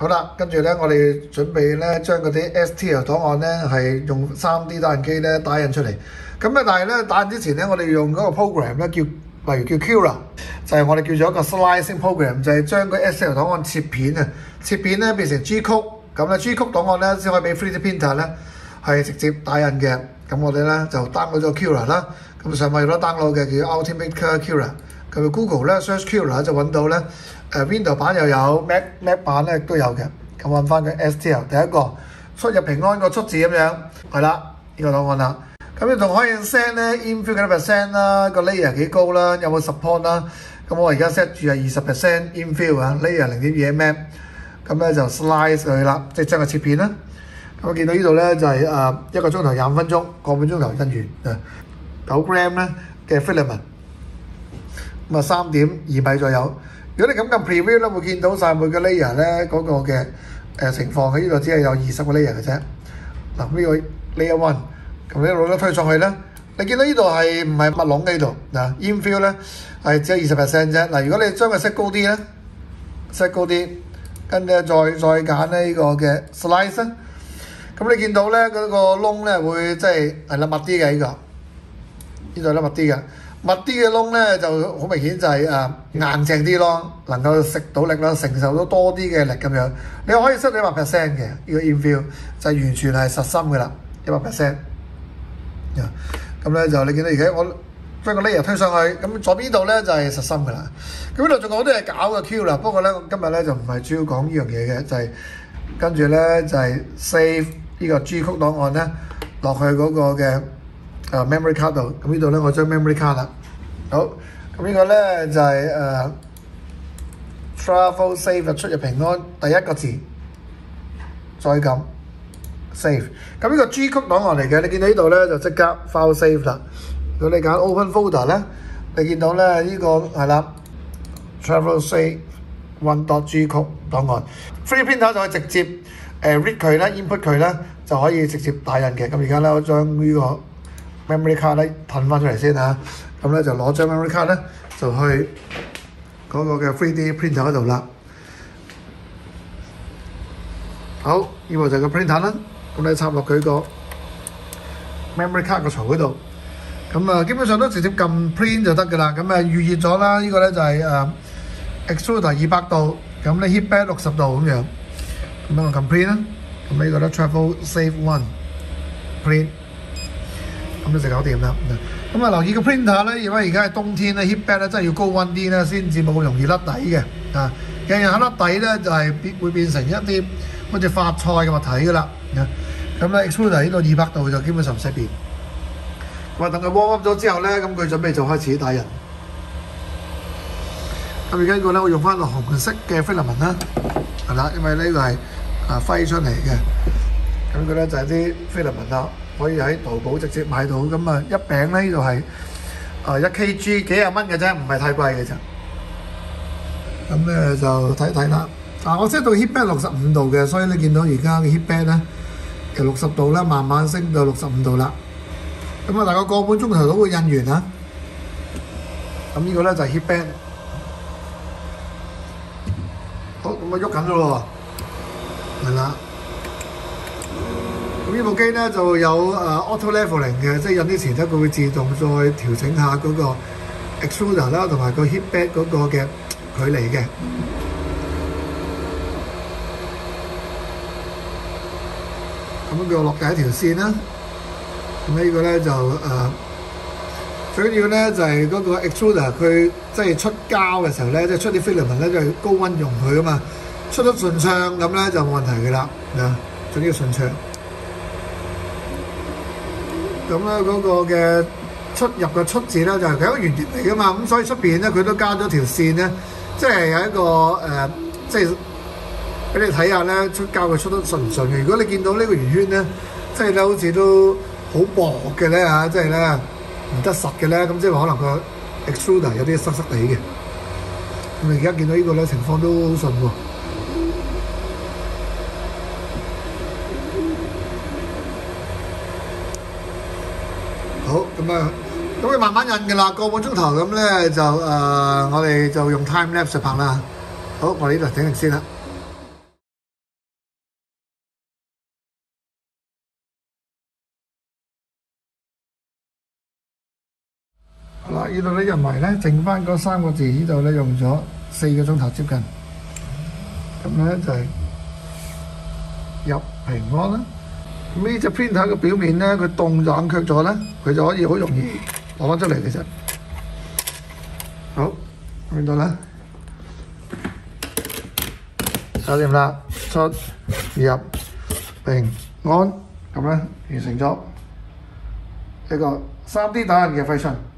好啦，跟住咧，我哋準備咧將嗰啲 STL 檔案咧係用 3D 打印機咧打印出嚟。咁咧，但係咧打印之前咧，我哋用嗰個 program 咧例如叫 Cura， 就係我哋叫做一個 slicing program， 就係將個 STL 檔案切片啊，切片咧變成 G 曲，咁咧 G 曲檔案咧先可以俾 3D printer 咧係直接打印嘅。咁我哋咧就 download 咗 Cura 啦，咁上網有得 download 嘅叫 Ultimate Cura， 咁 Google 咧 search Cura 就揾到咧。Windows 版又有 Mac 版咧都有嘅，咁揾翻個 STL 第一個出入平安個出字咁樣，係啦，呢個檔案啦。咁你仲可以 set 咧 infill 幾多 percent 啦，個 layer 幾高啦，有冇 support 啦？咁我而家 set 住係20% infill 啊 ，layer 0.2 mm， 咁咧就 slice 佢啦，即係將佢切片啦。咁我見到呢度咧就係1個鐘頭25分鐘，個半鐘頭印完9 gram 咧嘅 filament， 咁啊3.2米左右。如果你咁撳 preview 咧，會見到晒每個 layer 咧嗰個嘅情況，喺呢度只係有20個 layer 嘅啫。嗱，呢個 layer 1，咁一路都推上去咧，你見到呢度係唔係密籠嘅呢度嗱 ？infill 咧係只係20% 啫。嗱，如果你將佢 set 高啲咧 ，set 高啲，跟住再揀呢個嘅 slice 咧，咁你見到咧嗰個窿咧會即係密啲嘅呢個，呢度咧密啲嘅。密啲嘅窿咧就好明顯就係硬淨啲咯，能夠食到力啦，承受到多啲嘅力咁樣。你可以 set 到100% 嘅呢個 infill 就完全係實心嘅啦，100%。咁咧就你見到而家我將個 layer 推上去，咁左邊度咧就係實心嘅啦。咁呢度仲有好多嘢搞嘅 Q 啦，不過咧我今日咧就唔係主要講呢樣嘢嘅，就係跟住咧就係 save 呢個 G 曲檔案咧落去嗰個嘅。memory card 度，咁呢度咧我將 memory card 啦，好，咁呢個咧就係travel save 出入平安第一個字，再撳 save， 咁呢個 G 曲檔案嚟嘅，你見到呢度咧就即刻 file save 啦。如果你揀 open folder 咧，你見到咧呢個係啦 travel save one.g 曲檔案 ，3D printer 就可以直接read 佢啦 ，input 佢啦，就可以直接打印嘅。咁而家咧我將呢個memory card 咧褪翻出嚟先嚇，咁咧就攞張 memory card 咧就去嗰個嘅 3D printer 嗰度啦。好，呢個就係個 printer 啦，咁你插落佢個 memory card 個槽嗰度，咁基本上都直接撳 print 就得㗎啦。咁預熱咗啦，呢個咧就係extruder 200度，咁咧 heat bed 60度咁樣，咁我撳 print 啦，咁呢個咧 travel save one print。咁就搞掂啦。咁留意個 printer 咧，因為而家係冬天咧 heat bed 咧真係要高溫啲咧，先至冇咁容易甩底嘅。日日甩底咧就係會變成一啲好似發菜嘅物體噶啦。咁咧 extruder 呢度200度就基本上唔使變。咁等佢 warm up 咗之後咧，咁佢準備就開始打印。咁而家呢個咧我用翻個紅色嘅 filament 啦，係啦，因為呢個係揮出嚟嘅。咁佢咧就係啲 filament 啦。可以喺淘寶直接買到，咁一餅咧呢度係1 kg 幾廿蚊嘅啫，唔係太貴嘅啫。咁咧就睇睇啦。我 set 到 heat bed 65度嘅，所以你見到而家嘅 heat bed 咧由60度啦，慢慢升到65度啦。咁大概個半鐘頭都會印完啦。咁呢個咧就係 heat bed。好，咁喐緊咯喎，係啦。咁呢部機咧就有auto leveling 嘅，即係印之前咧佢會自動再調整下嗰個 extruder 啦，同埋個 heat bed 嗰個嘅距離嘅。咁佢落第一條線啦。咁呢個咧就最緊要咧就係嗰個 extruder 佢即係出膠嘅時候咧，即係出啲 filament 咧，就係高溫溶佢啊嘛，出得順暢咁咧就冇問題嘅啦。最緊要順暢。咁咧嗰個嘅出入嘅出字咧就係佢一個圓碟嚟噶嘛，咁所以出邊咧佢都加咗條線咧，即係有一個即係俾你睇下咧出膠佢出得順唔順嘅。如果你見到呢個圓圈咧，即係咧好似都好薄嘅咧嚇，即係咧唔得實嘅咧，咁即係話可能個 extruder 有啲濕濕地嘅。咁你而家見到呢個咧情況都好順喎。好，咁佢慢慢印嘅啦，個半鐘頭咁咧就我哋就用 time lapse 拍啦。好，我哋呢度整定先啦。 嗱，呢度咧印埋咧，剩翻嗰3個字呢度咧用咗4個鐘頭接近，咁咧就係入平安啦。咁呢隻 printer 嘅表面咧，佢凍就冷卻咗咧，佢就可以好容易攞翻出嚟。其實好見到啦，搞掂啦，出入平安咁咧完成咗一個3D 打印嘅廢信。